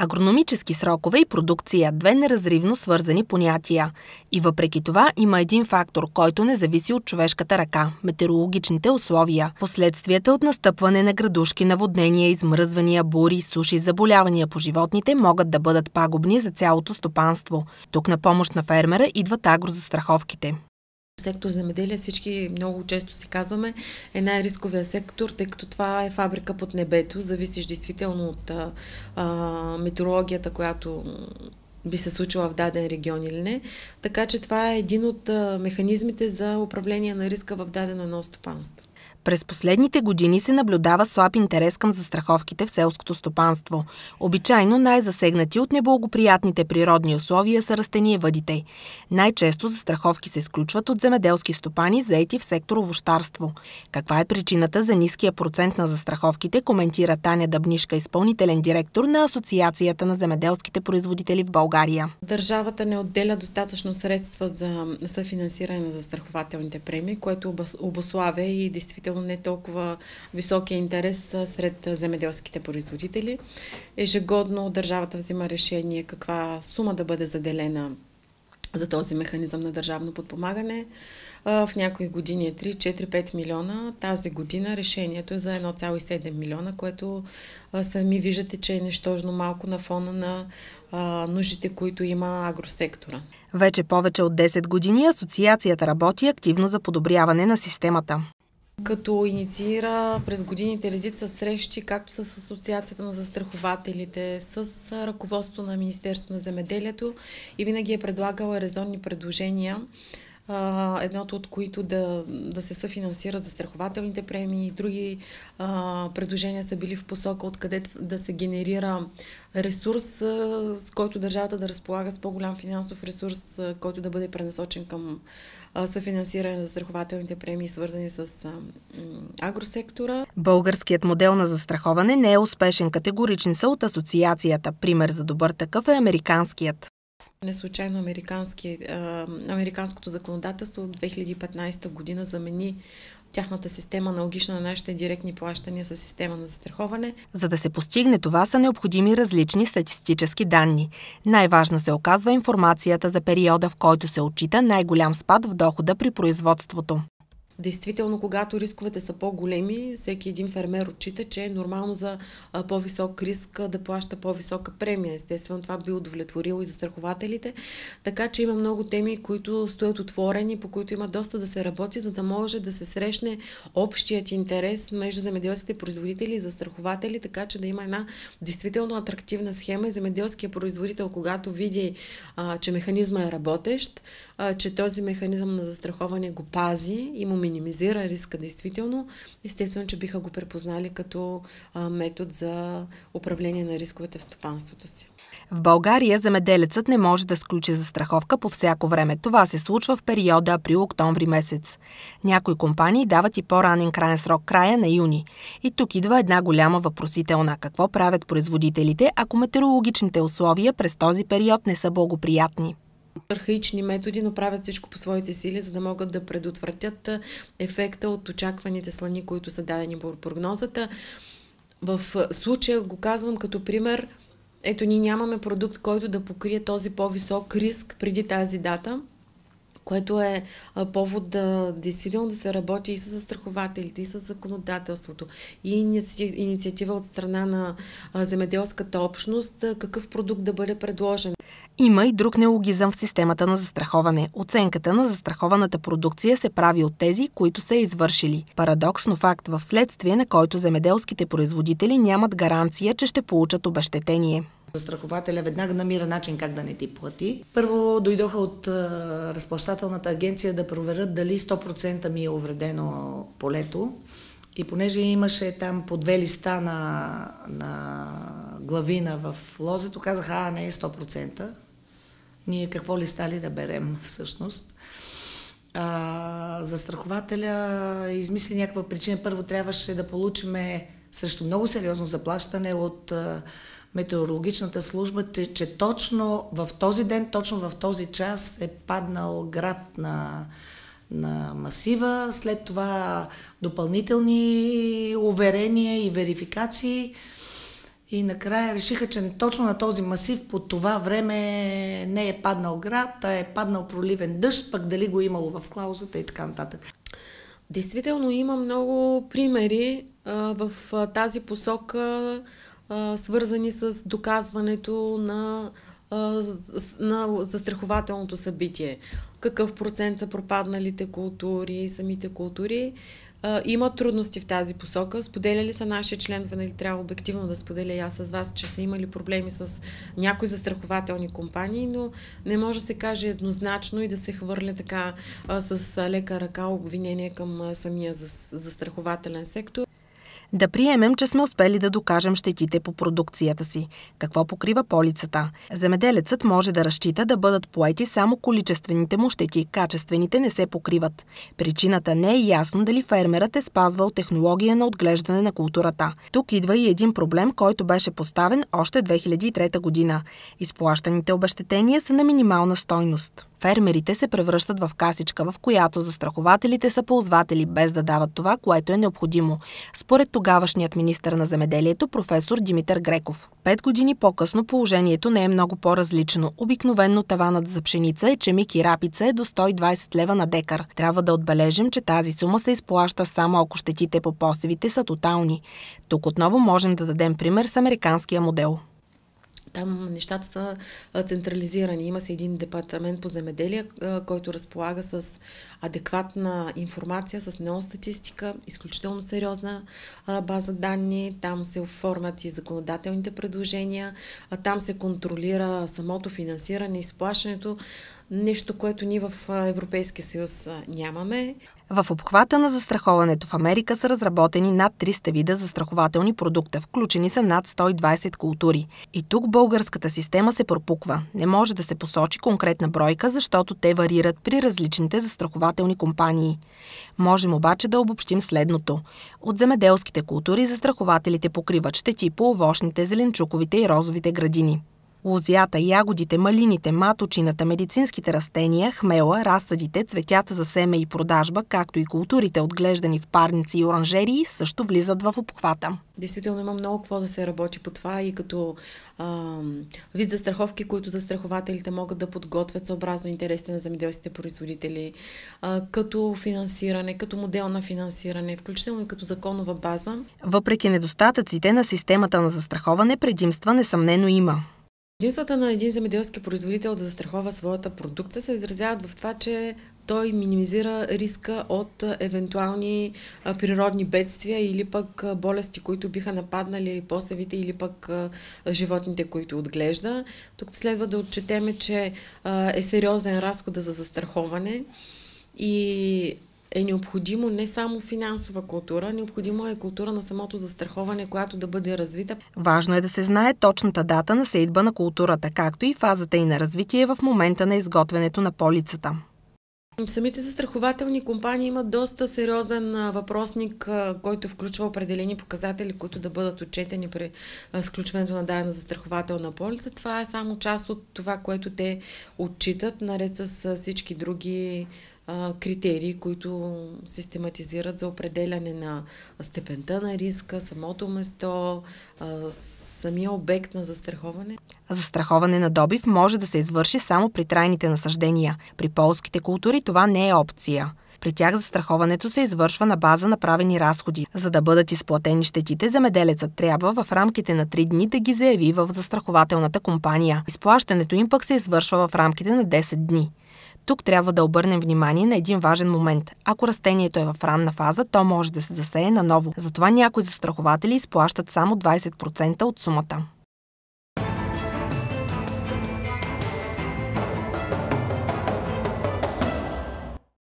Агрономически срокове и продукция – две неразривно свързани понятия. И въпреки това има един фактор, който не зависи от човешката ръка – метеорологичните условия. Последствията от настъпване на градушки, наводнения, измръзвания, бури, суши, заболявания по животните могат да бъдат пагубни за цялото стопанство. Тук на помощ на фермера идват агрозастраховките. Сектор земеделие, всички много често си казваме, е най-рисковия сектор, тъй като това е фабрика под небето, зависиш действително от метеорологията, която би се случила в даден регион или не. Така че това е един от механизмите за управление на риска в дадено едно стопанство. През последните години се наблюдава слаб интерес към застраховките в селското стопанство. Обичайно най-засегнати от неблагоприятните природни условия са растениевъдите. Най-често застраховки се изключват от земеделски стопани, заети в сектор овощарство. Каква е причината за ниския процент на застраховките, коментира Таня Дъбнишка, изпълнителен директор на Асоциацията на земеделските производители в България. Държавата не отделя достатъчно средства за съфинансиране на застрахователните премии, което обуславя и действително не толкова високия интерес сред земеделските производители. Ежегодно държавата взима решение каква сума да бъде заделена за този механизъм на държавно подпомагане. В някои години е 3, 4, 5 милиона. Тази година решението е за 1,7 милиона, което сами виждате, че е нищожно малко на фона на нуждите, които има агросектора. Вече повече от 10 години асоциацията работи активно за подобряване на системата. Като инициира през годините редица срещи, както с Асоциацията на застрахователите, с ръководството на Министерството на земеделието и винаги е предлагала резонни предложения, едното от които да се съфинансират застрахователните премии и други предложения са били в посока откъде да се генерира ресурс, с който държавата да разполага с по-голям финансов ресурс, който да бъде пренасочен към съфинансиране на застрахователните премии, свързани с агросектора. Българският модел на застраховане не е успешен, категорични са от асоциацията. Пример за добър такъв е американският. Не случайно американското законодателство от 2015 година замени тяхната система, аналогична на нашите директни плащания с система на застраховане. За да се постигне това са необходими различни статистически данни. Най-важна се оказва информацията за периода, в който се отчита най-голям спад в дохода при производството. Действително, когато рисковете са по-големи, всеки един фермер отчита, че е нормално за по-висок риск да плаща по-висока премия. Естествено, това би удовлетворило и застрахователите. Така че има много теми, които стоят отворени, по които има доста да се работи, за да може да се срещне общият интерес между земеделските производители и застрахователи, така че да има една действително атрактивна схема и земеделския производител, когато види, че механизма е работещ, че този механизъм на застраховане го пази и му минимизира риска действително, естествено, че биха го препознали като метод за управление на рисковете в стопанството си. В България земеделецът не може да сключи застраховка по всяко време. Това се случва в периода април-октомври месец. Някои компании дават и по-ранен крайен срок, края на юни. И тук идва една голяма въпросителна. Какво правят производителите, ако метеорологичните условия през този период не са благоприятни? Архаични методи, но правят всичко по своите сили, за да могат да предотвратят ефекта от очакваните слани, които са дадени по прогнозата. В случая го казвам като пример. Ето, ние нямаме продукт, който да покрие този по-висок риск преди тази дата, което е повод действително да се работи и с застрахователите, и с законодателството, и инициатива от страна на земеделската общност, какъв продукт да бъде предложен. Има и друг неологизъм в системата на застраховане. Оценката на застрахованата продукция се прави от тези, които са извършили. Парадоксно факт, в следствие на който земеделските производители нямат гаранция, че ще получат обезщетение. Застрахователя веднага намира начин как да не ти плати. Първо дойдоха от разплащателната агенция да проверят дали 100% ми е увредено полето. И понеже имаше там по 2 листа на главина в лозето, казаха, не е 100%. Ние какво листа ли да берем всъщност? Застрахователя измисли някаква причина. Първо трябваше да получиме срещу много сериозно заплащане от метеорологичната служба, че точно в този ден, точно в този час е паднал град на масива, след това допълнителни уверения и верификации И накрая решиха, че точно на този масив по това време не е паднал град, а е паднал проливен дъжд, пък дали го имало в клаузата и така нататък. Действително има много примери в тази посока, свързани с доказването на застрахователното събитие. Какъв процент са пропадналите култури, самите култури. Има трудности в тази посока. Споделяли са наши членове, нали, трябва обективно да споделя и аз с вас, че са имали проблеми с някои застрахователни компании, но не може да се каже еднозначно и да се хвърля така с лека ръка обвинение към самия застрахователен сектор. Да приемем, че сме успели да докажем щетите по продукцията си. Какво покрива полицата? Земеделецът може да разчита да бъдат поети само количествените му щети, качествените не се покриват. Причината не е ясно дали фермерът е спазвал технология на отглеждане на културата. Тук идва и един проблем, който беше поставен още 2003 година. Изплащаните обезщетения са на минимална стойност. Фермерите се превръщат в касичка, в която застрахователите са ползватели, без да дават това, което е необходимо. Според тогавашният министър на земеделието, професор Димитър Греков. 5 години по-късно положението не е много по-различно. Обикновено таванът за пшеница, ечемик и рапица е до 120 лева на декар. Трябва да отбележим, че тази сума се изплаща само ако щетите по посевите са тотални. Тук отново можем да дадем пример с американския модел. Там нещата са централизирани. Има се един департамент по земеделие, който разполага с адекватна информация, с много статистика, изключително сериозна база данни. Там се оформят и законодателните предложения, там се контролира самото финансиране, изплащането. Нещо, което ние в Европейския съюз нямаме. В обхвата на застраховането в Америка са разработени над 300 вида застрахователни продукта, включени са над 120 култури. И тук българската система се пропуква. Не може да се посочи конкретна бройка, защото те варират при различните застрахователни компании. Можем обаче да обобщим следното. От земеделските култури застрахователите покриват щети по овощните, зеленчуковите и розовите градини. Лозята, ягодите, малините, маточината, медицинските растения, хмела, разсъдите, цветята за семе и продажба, както и културите, отглеждани в парници и оранжерии, също влизат в обхвата. Действително има много какво да се работи по това и като вид застраховки, които застрахователите могат да подготвят съобразно интересите на земеделските производители, като финансиране, като модел на финансиране, включително и като законова база. Въпреки недостатъците на системата на застраховане, предимства несъмнено има. Предимствата на един земеделски производител да застрахова своята продукция се изразяват в това, че той минимизира риска от евентуални природни бедствия или пък болести, които биха нападнали посевите или пък животните, които отглежда. Тук следва да отчетеме, че е сериозен разход за застраховане и е необходимо не само финансова култура, необходимо е култура на самото застраховане, която да бъде развита. Важно е да се знае точната дата на сеитба на културата, както и фазата й на развитие в момента на изготвянето на полицата. Самите застрахователни компании имат доста сериозен въпросник, който включва определени показатели, които да бъдат отчетени при сключването на дадена застрахователна полица. Това е само част от това, което те отчитат, наред с всички други критерии, които систематизират за определяне на степента на риска, самото место, самия обект на застраховане. Застраховане на добив може да се извърши само при трайните насаждения. При полските култури това не е опция. При тях застраховането се извършва на база направени разходи. За да бъдат изплатени щетите, земеделецът трябва в рамките на 3 дни да ги заяви в застрахователната компания. Изплащането им пък се извършва в рамките на 10 дни. Тук трябва да обърнем внимание на един важен момент. Ако растението е в ранна фаза, то може да се засее наново. Затова някои застрахователи изплащат само 20% от сумата.